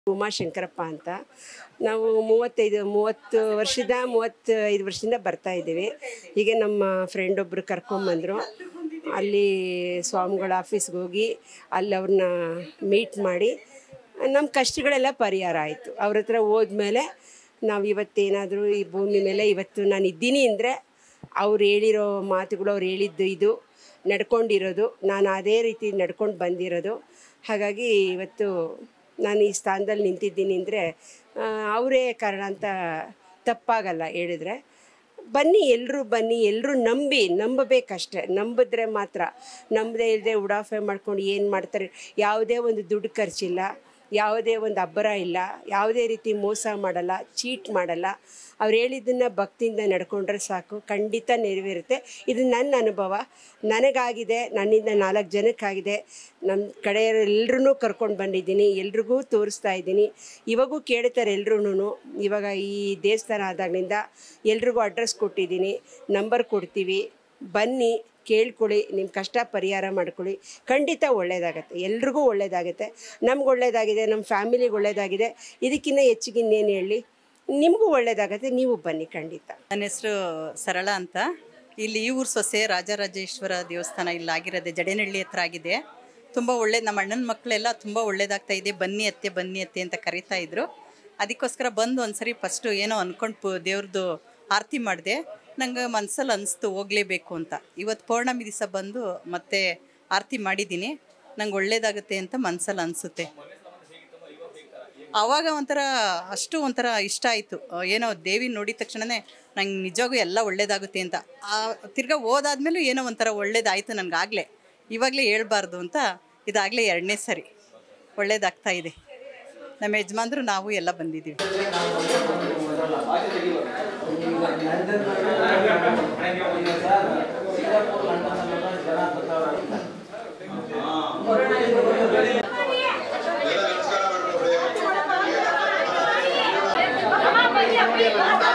ಉಮಾಶಂಕರಪ್ಪ ಅಂತ. ನಾವು 30 ವರ್ಷದಿಂದ ಬರ್ತಾ ಇದ್ದೀವಿ. ಹೀಗೆ ನಮ್ಮ ಫ್ರೆಂಡ್ ಒಬ್ಬರು ಕರ್ಕೊಂಬಂದರು. ಅಲ್ಲಿ ಸ್ವಾಮಿಗಳ ಆಫೀಸ್ಗೆ ಹೋಗಿ ಅಲ್ಲಿ ಅವ್ರನ್ನ ಮೀಟ್ ಮಾಡಿ ನಮ್ಮ ಕಷ್ಟಗಳೆಲ್ಲ ಪರಿಹಾರ ಆಯಿತು. ಅವ್ರ ಹತ್ರ ಹೋದ್ಮೇಲೆ ನಾವು ಇವತ್ತೇನಾದರೂ ಈ ಭೂಮಿ ಮೇಲೆ ಇವತ್ತು ನಾನು ಇದ್ದೀನಿ ಅಂದರೆ ಅವ್ರು ಹೇಳಿರೋ ಮಾತುಗಳು, ಅವ್ರು ಹೇಳಿದ್ದು ಇದು ನಡ್ಕೊಂಡಿರೋದು, ನಾನು ಅದೇ ರೀತಿ ನಡ್ಕೊಂಡು ಬಂದಿರೋದು. ಹಾಗಾಗಿ ಇವತ್ತು ನಾನು ಈ ಸ್ಥಾನದಲ್ಲಿ ನಿಂತಿದ್ದೀನಿ ಅಂದರೆ ಅವರೇ ಕಾರಣ ಅಂತ ತಪ್ಪಾಗಲ್ಲ ಹೇಳಿದರೆ. ಬನ್ನಿ, ಎಲ್ಲರೂ ನಂಬಬೇಕಷ್ಟೆ. ನಂಬಿದ್ರೆ ಮಾತ್ರ. ನಂಬದೇ ಇಲ್ಲದೆ ಉಡಾಫೆ ಮಾಡ್ಕೊಂಡು ಏನು ಮಾಡ್ತಾರೆ, ಯಾವುದೇ ಒಂದು ದುಡ್ಡು ಖರ್ಚಿಲ್ಲ, ಯಾವುದೇ ಒಂದು ಅಬ್ಬರ ಇಲ್ಲ, ಯಾವುದೇ ರೀತಿ ಮೋಸ ಮಾಡಲ್ಲ, ಚೀಟ್ ಮಾಡಲ್ಲ. ಅವ್ರು ಹೇಳಿದ್ದನ್ನು ಭಕ್ತಿಯಿಂದ ನಡ್ಕೊಂಡ್ರೆ ಸಾಕು, ಖಂಡಿತ ನೆರವೇರುತ್ತೆ. ಇದು ನನ್ನ ಅನುಭವ, ನನಗಾಗಿದೆ, ನನ್ನಿಂದ 4 ಜನಕ್ಕಾಗಿದೆ. ನಮ್ಮ ಕಡೆಯವರೆಲ್ಲರೂ ಕರ್ಕೊಂಡು ಬಂದಿದ್ದೀನಿ, ಎಲ್ರಿಗೂ ತೋರಿಸ್ತಾ ಇದ್ದೀನಿ. ಇವಾಗೂ ಕೇಳ್ತಾರೆ ಎಲ್ರೂ. ಇವಾಗ ಈ ದೇವಸ್ಥಾನ ಆದಾಗಲಿಂದ ಎಲ್ರಿಗೂ ಅಡ್ರೆಸ್ ಕೊಟ್ಟಿದ್ದೀನಿ, ನಂಬರ್ ಕೊಡ್ತೀವಿ, ಬನ್ನಿ ಕೇಳ್ಕೊಳ್ಳಿ, ನಿಮ್ಮ ಕಷ್ಟ ಪರಿಹಾರ ಮಾಡ್ಕೊಳ್ಳಿ. ಖಂಡಿತ ಒಳ್ಳೆಯದಾಗತ್ತೆ, ಎಲ್ರಿಗೂ ಒಳ್ಳೆಯದಾಗುತ್ತೆ. ನಮ್ಗೆ ಒಳ್ಳೆಯದಾಗಿದೆ, ನಮ್ಮ ಫ್ಯಾಮಿಲಿಗೆ ಒಳ್ಳೆಯದಾಗಿದೆ. ಇದಕ್ಕಿಂತ ಹೆಚ್ಚಿಗೆ ಇನ್ನೇನು ಹೇಳಿ, ನಿಮಗೂ ಒಳ್ಳೆಯದಾಗತ್ತೆ. ನೀವು ಬನ್ನಿ ಖಂಡಿತ. ನನ್ನ ಹೆಸರು ಸರಳ ಅಂತ. ಇಲ್ಲಿ ಈ ಊರು ಸೊಸೆ ರಾಜರಾಜೇಶ್ವರ ದೇವಸ್ಥಾನ ಇಲ್ಲಾಗಿರೋದೆ ಜಡೇನಹಳ್ಳಿ ಹತ್ರ ಆಗಿದೆ. ತುಂಬ ಒಳ್ಳೇದು. ನಮ್ಮ ಅಣ್ಣನ ಮಕ್ಕಳೆಲ್ಲ ತುಂಬ ಒಳ್ಳೇದಾಗ್ತಾ ಇದೆ. ಬನ್ನಿ ಅತ್ತೆ ಅಂತ ಕರೀತಾ ಇದ್ರು. ಅದಕ್ಕೋಸ್ಕರ ಬಂದು ಒಂದ್ಸರಿ ಫಸ್ಟು ಏನೋ ಅಂದ್ಕೊಂಡು ದೇವ್ರದ್ದು ಆರತಿ ಮಾಡಿದೆ. ನಂಗೆ ಮನಸ್ಸಲ್ಲಿ ಅನಿಸ್ತು ಹೋಗಲೇಬೇಕು ಅಂತ. ಇವತ್ತು ಪೌರ್ಣಮಿ ದಿವಸ ಬಂದು ಮತ್ತೆ ಆರತಿ ಮಾಡಿದ್ದೀನಿ. ನಂಗೆ ಒಳ್ಳೇದಾಗುತ್ತೆ ಅಂತ ಮನಸ್ಸಲ್ಲಿ ಅನಿಸುತ್ತೆ. ಆವಾಗ ಒಂಥರ ಇಷ್ಟ ಆಯಿತು. ಏನೋ ದೇವಿ ನೋಡಿದ ತಕ್ಷಣವೇ ನಂಗೆ ನಿಜವಾಗೂ ಎಲ್ಲ ಒಳ್ಳೇದಾಗುತ್ತೆ ಅಂತ. ತಿರ್ಗಾ ಹೋದಾದ್ಮೇಲೂ ಏನೋ ಒಂಥರ ಒಳ್ಳೇದಾಯಿತು ನನಗಾಗಲೇ. ಇವಾಗಲೇ ಹೇಳ್ಬಾರ್ದು ಅಂತ ಇದಾಗಲೇ 2ನೇ ಸರಿ ಒಳ್ಳೇದಾಗ್ತಾ ಇದೆ. ನಮ್ಮ ಯಜಮಾನ್ರು ನಾವು ಎಲ್ಲ ಬಂದಿದ್ದೀವಿ. Mama,